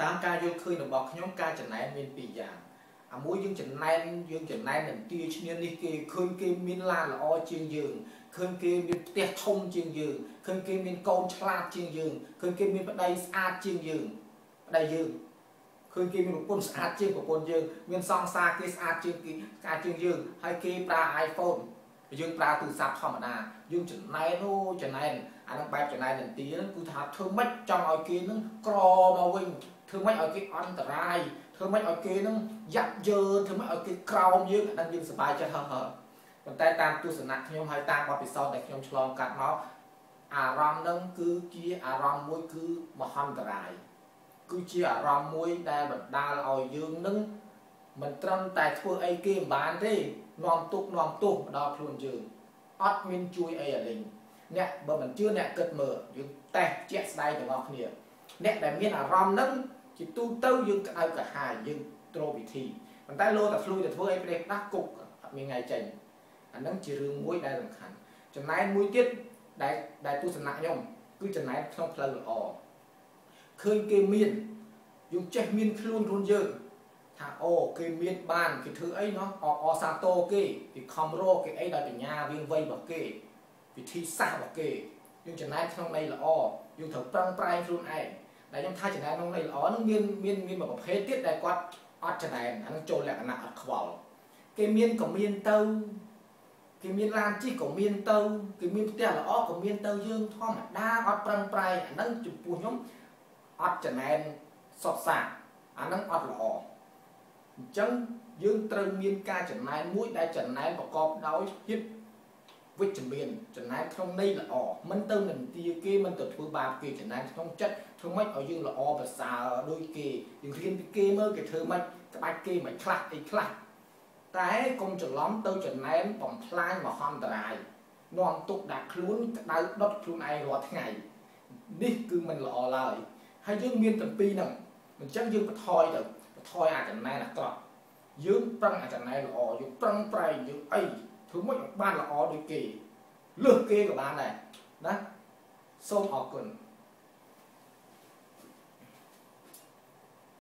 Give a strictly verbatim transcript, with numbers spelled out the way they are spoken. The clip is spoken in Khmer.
តាមការយល់ឃើញរបស់ខ្ញុំការចំណែនមានពីរយ៉ាងអាមួយយើងចំណែនយើងចំណែននឹងទាឈ្នានេះគេឃើញគេមានឡានល្អជាងយើងឃើញគេមានផ្ទះធំជាងយើងឃើញគេមានកូនឆ្លាតជាងយើងឃើញគេមានប្តីស្អាតជាងយើងប្តីយើងឃើញគេមានប្រពន្ធស្អាតជាងប្រពន្ធយើងមានសង្សារគេស្អាតជាងគេស្អាតជាងយើងហើយគេប្រើ iPhone យើងប្រើទូរស័ព្ទធម្មតាយើងចំណែនអូចំណែនអានឹងបែបចំណែននឹងទីហ្នឹងគឺថាធ្វើម៉េចចង់ឲ្យគេនឹងក្រមកវិញធ្វើម៉េចឲ្យគេអន្តរាយធ្វើម៉េចឲ្យគេនឹងយ៉ាប់យើធ្វើម៉េចឲ្យគេក្រោមយើងអានឹងយើងសប្បាយចិត្តហឹងហឹងប៉ុន្តែតាមទស្សនៈខ្ញុំហើយតាមបទពិសោធន៍ដែលខ្ញុំឆ្លងកាត់មកអារម្មណ៍នឹងគឺជាអារម្មណ៍មួយគឺមហន្តរាយគឺជាអារម្មណ៍មួយដែលបណ្ដាលឲ្យយើងនឹងមិនត្រឹមតែធ្វើអីគេមិនបានទេនាំទុកនាំទោសដល់ខ្លួនយើងអត់មានជួយអីអាលីងអ្នកបើមិនជឿអ្នកគិតមើលយើងតេស្តជាក់ស្ដែងទាំងអស់គ្នាអ្នកដែលមានអារម្មណ៍ហ្នឹងជាទូទៅយើងក្តៅក្រហាយយើងត្រូវវិធីប៉ុន្តែលោតែឆ្លួយតែធ្វើអីប្រេះដាស់គុកអត់មានថ្ងៃចេញអាហ្នឹងជារឿងមួយដែលសំខាន់ចំណែនមួយទៀតដែលដែលទស្សនៈខ្ញុំគឺចំណែនក្នុងផ្លូវល្អឃើញគេមានយើងចេះមានខ្លួនខ្លួនយើងថាអូគេមានបានគេធ្វើអីណោះអអសាទរគេគេខំរកគេអីដោយបញ្ញាវាងវៃរបស់គេវិធីសាស្ត្ររបស់គេយើងចំណែនក្នុងន័យល្អយើងត្រូវប្រឹងប្រែងខ្លួនឯងដែលខ្ញុំថាចំណែនក្នុងន័យល្អនឹងមានមានមានមួយប្រភេទទៀតដែលគាត់អត់ចំណែនអានឹងចូលលក្ខណៈអត់ខ្វល់គេមានក៏មានទៅគេមានឡានជិះក៏មានទៅគេមានផ្ទះល្អក៏មានទៅយើងធម្មតាអត់ប្រឹងប្រែងអានឹងចំពោះខ្ញុំអត់ចំណែនសុខសាអានឹងអត់ល្អអញ្ចឹងយើងត្រូវមានការចំណែនមួយដែលចំណែនប្រកបដោយភាពវិជ្ជមានចំណែនក្នុងន័យល្អមិនទៅនិន្ទាគេមិនទៅធ្វើបាបគេចំណែនក្នុងចិត្តធ្វើម៉េចឲ្យយើងល្អប្រសើរដូចគេយើងរៀនពីគេមើលគេធ្វើម៉េចក្បាច់គេមិនខ្លះអីខ្លះតែកុំច្រឡំទៅចំណែនបំផ្លាញមហន្តរាយនាំទុកដាក់ខ្លួនក្តៅដុតខ្លួនឯងរាល់ថ្ងៃនេះគឺមិនល្អឡើយហើយយើងមានទាំងពីរហ្នឹងអញ្ចឹងយើងបន្ថយទៅបន្ថយអាចចំណែនអាក្រក់យើងប្រឹងអាចចំណែនល្អយើងប្រឹងប្រែងយើងអីធ្វើម៉េចឲ្យបានល្អដូចគេលើសគេក៏បានដែរណាសូមអរគុណ